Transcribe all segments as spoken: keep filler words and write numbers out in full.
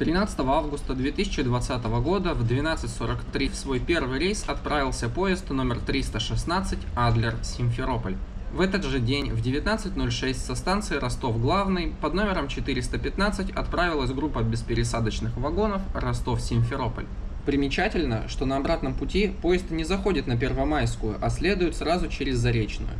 тринадцатого августа две тысячи двадцатого года в двенадцать сорок три в свой первый рейс отправился поезд номер триста шестнадцать Адлер-Симферополь. В этот же день в девятнадцать ноль шесть со станции Ростов-Главный под номером четыреста пятнадцать отправилась группа беспересадочных вагонов Ростов-Симферополь. Примечательно, что на обратном пути поезд не заходит на Первомайскую, а следует сразу через Заречную.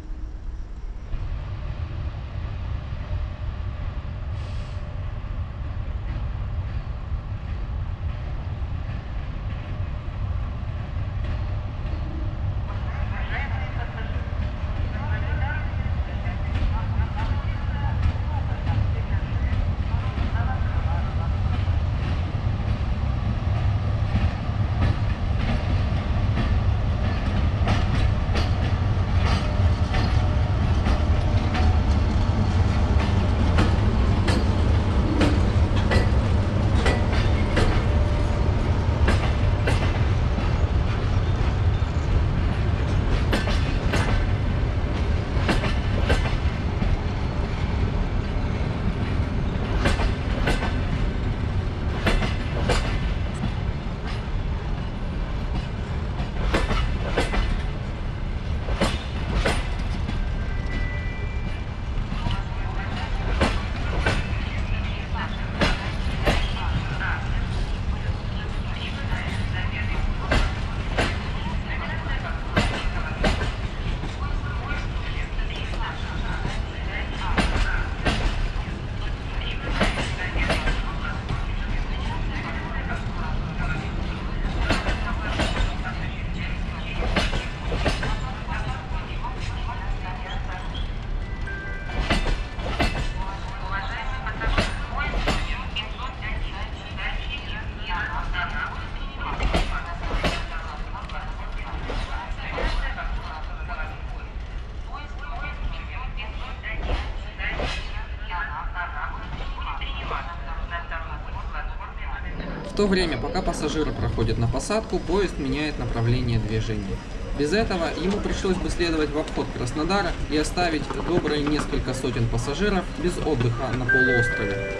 В то время, пока пассажиры проходят на посадку, поезд меняет направление движения. Без этого ему пришлось бы следовать в обход Краснодара и оставить добрые несколько сотен пассажиров без отдыха на полуострове.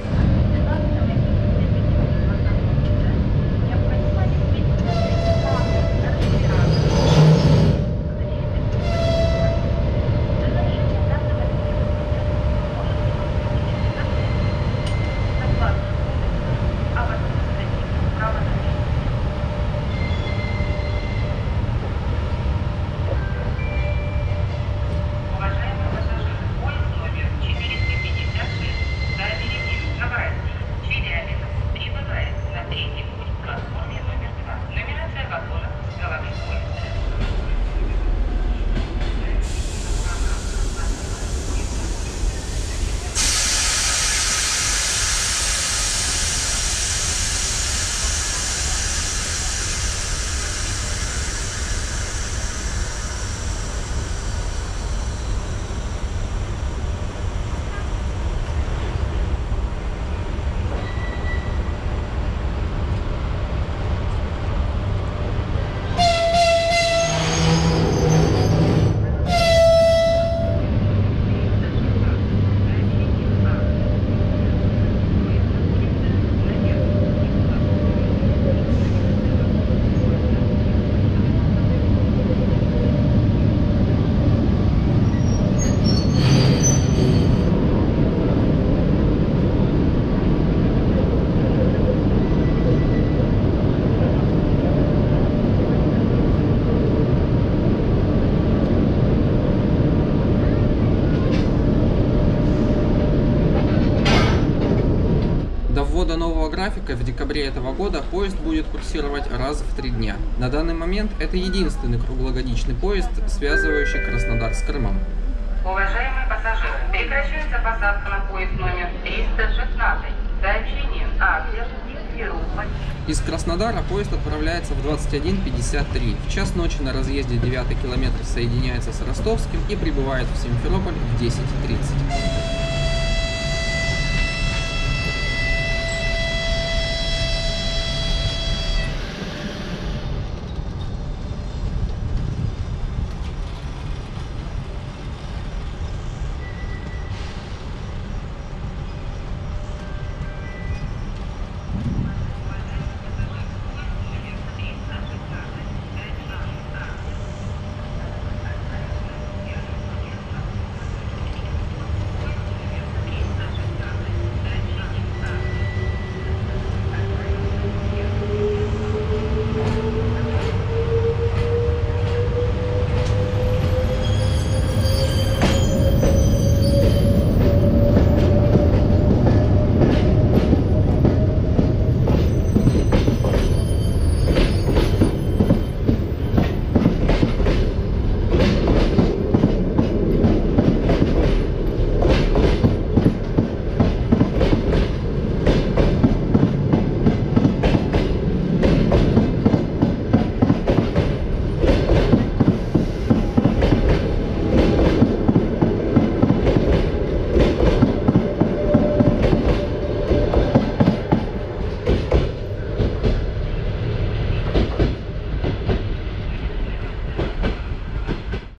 До ввода нового графика в декабре этого года поезд будет курсировать раз в три дня. На данный момент это единственный круглогодичный поезд, связывающий Краснодар с Крымом. Уважаемые пассажиры, прекращается посадка на поезд номер триста шестнадцать. Сообщение Адлер, Симферополь. Из Краснодара поезд отправляется в двадцать один пятьдесят три. В час ночи на разъезде девятый километр соединяется с Ростовским и прибывает в Симферополь в десять тридцать.